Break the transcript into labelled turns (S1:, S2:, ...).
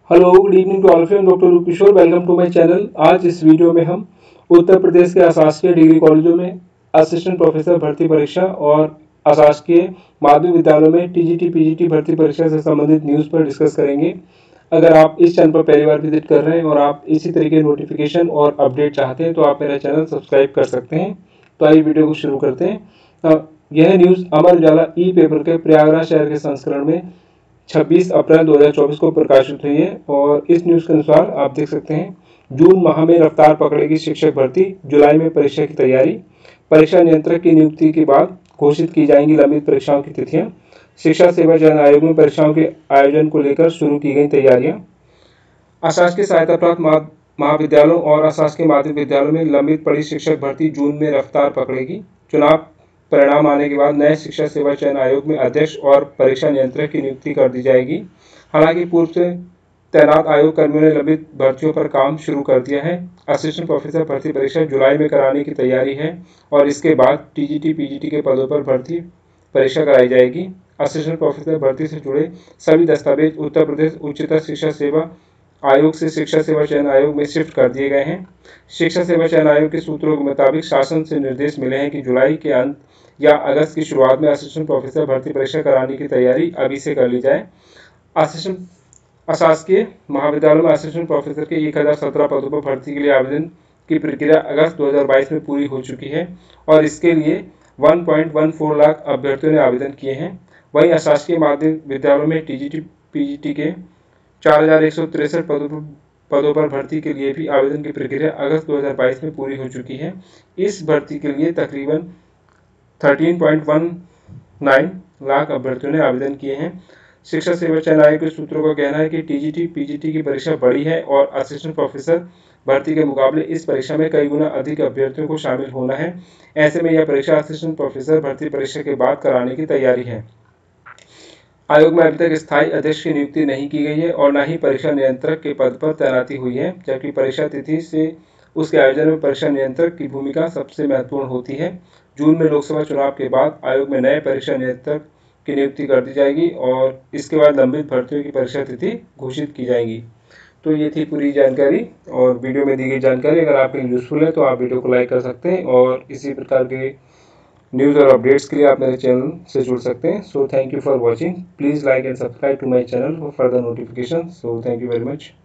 S1: Hello, good evening to all of you. Doctor Roop Kishore, welcome to my channel. आज इस video में हम उत्तर प्रदेश के अशासकीय डिग्री कॉलेजों में असिस्टेंट प्रोफेसर भर्ती परीक्षा और अशासकीय माध्यमिक विद्यालयों में टीजीटी पीजीटी भर्ती परीक्षा से संबंधित न्यूज़ पर डिस्कस करेंगे। अगर आप इस चैनल पर पहली बार विजिट कर रहे हैं और आप इसी तरीके नोटिफिकेशन और अपडेट चाहते हैं तो आप मेरा चैनल सब्सक्राइब कर सकते हैं। तो आइए वीडियो को शुरू करते हैं। यह न्यूज़ अमर उजाला ई पेपर के प्रयागराज शहर के संस्करण में 26 अप्रैल 2024 को प्रकाशित हुई है और इस न्यूज़ के अनुसार आप देख सकते हैं, जून माह में रफ्तार पकड़ेगी शिक्षक भर्ती, जुलाई में परीक्षा की तैयारी, परीक्षा नियंत्रक की नियुक्ति के बाद घोषित की जाएंगी लंबित परीक्षाओं की तिथियां, शिक्षा सेवा चयन आयोग में परीक्षाओं के आयोजन को लेकर शुरू की गई तैयारियां, अशासकीय सहायता प्राप्त महाविद्यालयों और अशासकीय माध्यमिक विद्यालयों में लंबित पड़ी शिक्षक भर्ती जून में रफ्तार पकड़ेगी। चुनाव परिणाम आने के बाद नए शिक्षा सेवा चयन आयोग में अध्यक्ष और परीक्षा नियंत्रक की नियुक्ति कर दी जाएगी। हालांकि पूर्व से तैनात आयोग कर्मियों ने लंबित भर्तियों पर काम शुरू कर दिया है। असिस्टेंट प्रोफेसर भर्ती परीक्षा जुलाई में कराने की तैयारी है और इसके बाद टीजीटी पीजीटी के पदों पर भर्ती परीक्षा कराई जाएगी। असिस्टेंट प्रोफेसर भर्ती से जुड़े सभी दस्तावेज उत्तर प्रदेश उच्चतर शिक्षा सेवा आयोग से शिक्षा सेवा चयन आयोग में शिफ्ट कर दिए गए हैं। शिक्षा सेवा चयन आयोग के सूत्रों के मुताबिक शासन से निर्देश मिले हैं कि जुलाई के अंत या अगस्त की शुरुआत में असिस्टेंट प्रोफेसर भर्ती परीक्षा कराने की तैयारी अभी से कर ली जाए। असिस्टेंट अशासकीय महाविद्यालयों में असिस्टेंट प्रोफेसर के 1017 पदों पर भर्ती के लिए आवेदन की प्रक्रिया अगस्त 2022 में पूरी हो चुकी है और इसके लिए 1.14 लाख अभ्यर्थियों ने आवेदन किए हैं। वहीं अशासकीय माध्यमिक विद्यालयों में टीजीटी पीजीटी के 4163 पदों पर भर्ती के लिए भी आवेदन की प्रक्रिया अगस्त 2022 में पूरी हो चुकी है। इस भर्ती के लिए तकरीबन 13.19 लाख अभ्यर्थियों ने आवेदन किए हैं। शिक्षा सेवा चयन आयोग के सूत्रों का कहना है कि टीजीटी पीजीटी की परीक्षा बड़ी है और असिस्टेंट प्रोफेसर भर्ती के मुकाबले इस परीक्षा में कई गुना अधिक अभ्यर्थियों को शामिल होना है। ऐसे में यह परीक्षा असिस्टेंट प्रोफेसर भर्ती परीक्षा के बाद कराने की तैयारी है। आयोग में अभी तक स्थायी अध्यक्ष की नियुक्ति नहीं की गई है और न ही परीक्षा नियंत्रक के पद पर तैनाती हुई है, जबकि परीक्षा तिथि से उसके आयोजन में परीक्षा नियंत्रक की भूमिका सबसे महत्वपूर्ण होती है। जून में लोकसभा चुनाव के बाद आयोग में नए परीक्षा नियंत्रक की नियुक्ति कर दी जाएगी और इसके बाद लंबित भर्तियों की परीक्षा तिथि घोषित की जाएगी। तो ये थी पूरी जानकारी और वीडियो में दी गई जानकारी अगर आपके लिए यूजफुल है तो आप वीडियो को लाइक कर सकते हैं और इसी प्रकार के न्यूज़ और अपडेट्स के लिए आप मेरे चैनल से जुड़ सकते हैं। So thank you for watching. Please like and subscribe to my channel for further notification. So thank you very much.